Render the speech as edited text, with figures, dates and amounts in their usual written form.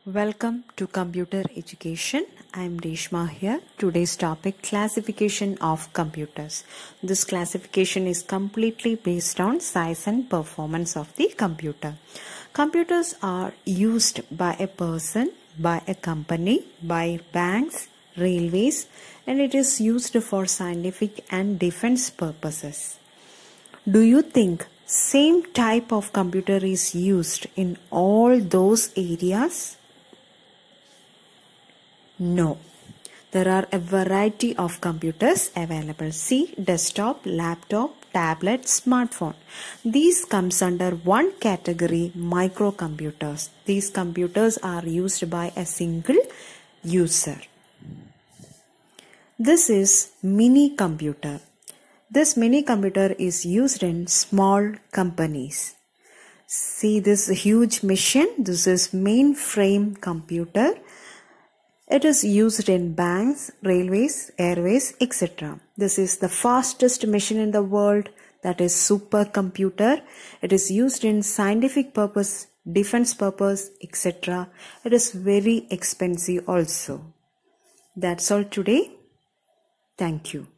Welcome to Computer Education. I am Reshma here. Today's topic, classification of computers. This classification is completely based on size and performance of the computer. Computers are used by a person, by a company, by banks, railways, and it is used for scientific and defense purposes. Do you think same type of computer is used in all those areas? No. There are a variety of computers available. See, desktop, laptop, tablet, smartphone. These comes under one category, microcomputers. These computers are used by a single user. This is mini computer. This mini computer is used in small companies. See this huge machine. This is mainframe computer. It is used in banks, railways, airways, etc. This is the fastest machine in the world, that is supercomputer. It is used in scientific purpose, defense purpose, etc. It is very expensive also. That's all today. Thank you.